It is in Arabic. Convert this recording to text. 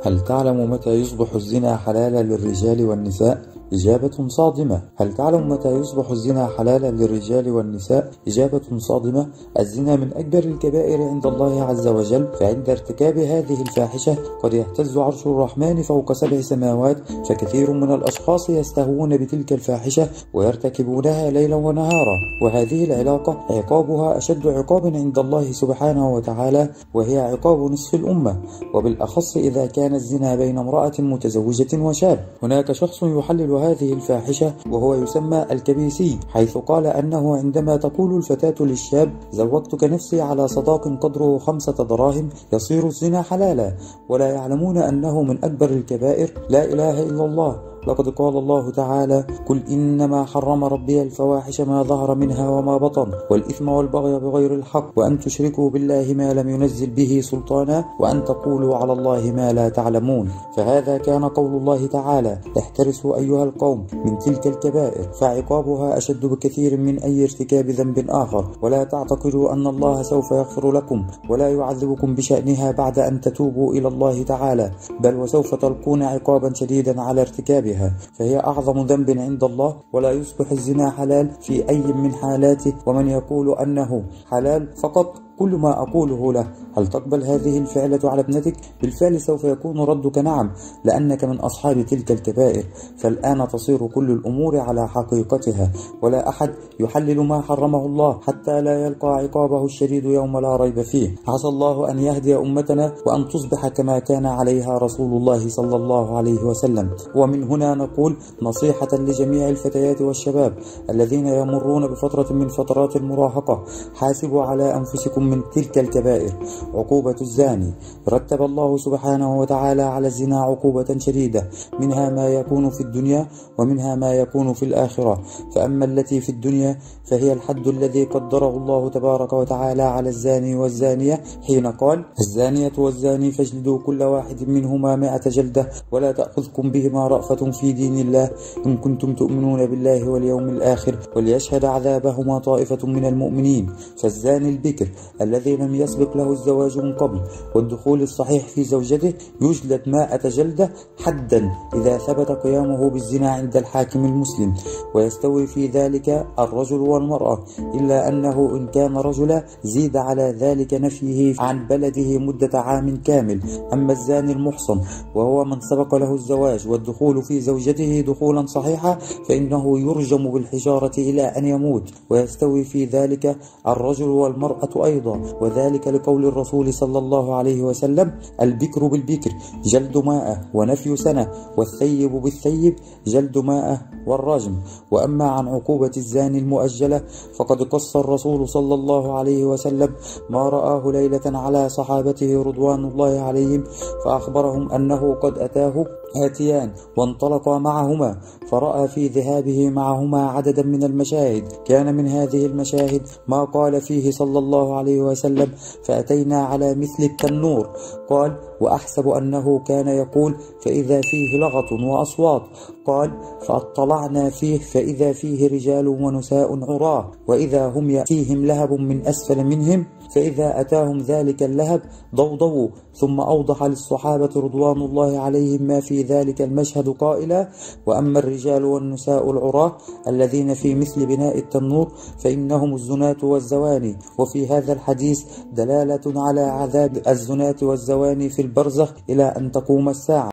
هل تعلم متى يصبح الزنا حلالا للرجال والنساء؟ إجابة صادمة. هل تعلم متى يصبح الزنا حلالا للرجال والنساء؟ إجابة صادمة. الزنا من أكبر الكبائر عند الله عز وجل، فعند ارتكاب هذه الفاحشة قد يهتز عرش الرحمن فوق 7 سماوات، فكثير من الأشخاص يستهون بتلك الفاحشة ويرتكبونها ليلا ونهارا، وهذه العلاقة عقابها أشد عقاب عند الله سبحانه وتعالى، وهي عقاب نصف الأمة، وبالأخص إذا كان الزنا بين امرأة متزوجة وشاب. هناك شخص يحلل هذه الفاحشة وهو يسمى الكبيسي، حيث قال أنه عندما تقول الفتاة للشاب زوجتك نفسي على صداق قدره 5 دراهم يصير الزنا حلالا، ولا يعلمون أنه من أكبر الكبائر. لا إله إلا الله. لقد قال الله تعالى: قل إنما حرم ربي الفواحش ما ظهر منها وما بطن والإثم والبغي بغير الحق وأن تشركوا بالله ما لم ينزل به سلطانا وأن تقولوا على الله ما لا تعلمون. فهذا كان قول الله تعالى: احترسوا أيها القوم من تلك الكبائر، فعقابها أشد بكثير من أي ارتكاب ذنب آخر، ولا تعتقدوا أن الله سوف يغفر لكم ولا يعذبكم بشأنها بعد أن تتوبوا إلى الله تعالى، بل وسوف تلقون عقابا شديدا على ارتكابها، فهي أعظم ذنب عند الله. ولا يصبح الزنا حلال في أي من حالاته، ومن يقول أنه حلال فقط كل ما أقوله له: هل تقبل هذه الفعلة على ابنتك؟ بالفعل سوف يكون ردك نعم، لأنك من أصحاب تلك الكبائر. فالآن تصير كل الأمور على حقيقتها، ولا أحد يحلل ما حرمه الله حتى لا يلقى عقابه الشديد يوم لا ريب فيه. عسى الله أن يهدي أمتنا وأن تصبح كما كان عليها رسول الله صلى الله عليه وسلم. ومن هنا نقول نصيحة لجميع الفتيات والشباب الذين يمرون بفترة من فترات المراهقة: حاسبوا على أنفسكم من تلك الكبائر. عقوبة الزاني: رتب الله سبحانه وتعالى على الزنا عقوبة شديدة، منها ما يكون في الدنيا ومنها ما يكون في الآخرة. فأما التي في الدنيا فهي الحد الذي قدره الله تبارك وتعالى على الزاني والزانية، حين قال: الزانية والزاني فاجلدوا كل واحد منهما 100 جلدة ولا تأخذكم بهما رأفة في دين الله إن كنتم تؤمنون بالله واليوم الآخر وليشهد عذابهما طائفة من المؤمنين. فالزاني البكر الذي لم يسبق له الزواج من قبل والدخول الصحيح في زوجته يجلد 100 جلدة حدا إذا ثبت قيامه بالزنا عند الحاكم المسلم، ويستوي في ذلك الرجل والمرأة، إلا أنه إن كان رجلا زيد على ذلك نفيه عن بلده مدة عام كامل. أما الزاني المحصن وهو من سبق له الزواج والدخول في زوجته دخولا صحيحا فإنه يرجم بالحجارة إلى أن يموت، ويستوي في ذلك الرجل والمرأة أيضا، وذلك لقول الرسول صلى الله عليه وسلم: البكر بالبكر جلد 100 ونفي سنة، والثيب بالثيب جلد 100 والرجم. وأما عن عقوبة الزاني المؤجلة فقد قص الرسول صلى الله عليه وسلم ما رآه ليلة على صحابته رضوان الله عليهم، فأخبرهم أنه قد أتاه آتيان وانطلقا معهما، فرأى في ذهابه معهما عددا من المشاهد. كان من هذه المشاهد ما قال فيه صلى الله عليه وسلم: فأتينا على مثل التنور. قال: وأحسب أنه كان يقول: فإذا فيه لغط وأصوات. قال: فاطلعنا فيه فإذا فيه رجال ونساء عراه، وإذا هم يأتيهم لهب من أسفل منهم، فإذا أتاهم ذلك اللهب ضوضوا. ثم أوضح للصحابة رضوان الله عليهم ما في ذلك المشهد قائلا: وأما الرجال والنساء العراة الذين في مثل بناء التنور فإنهم الزناة والزواني. وفي هذا الحديث دلالة على عذاب الزناة والزواني في البرزخ إلى أن تقوم الساعة.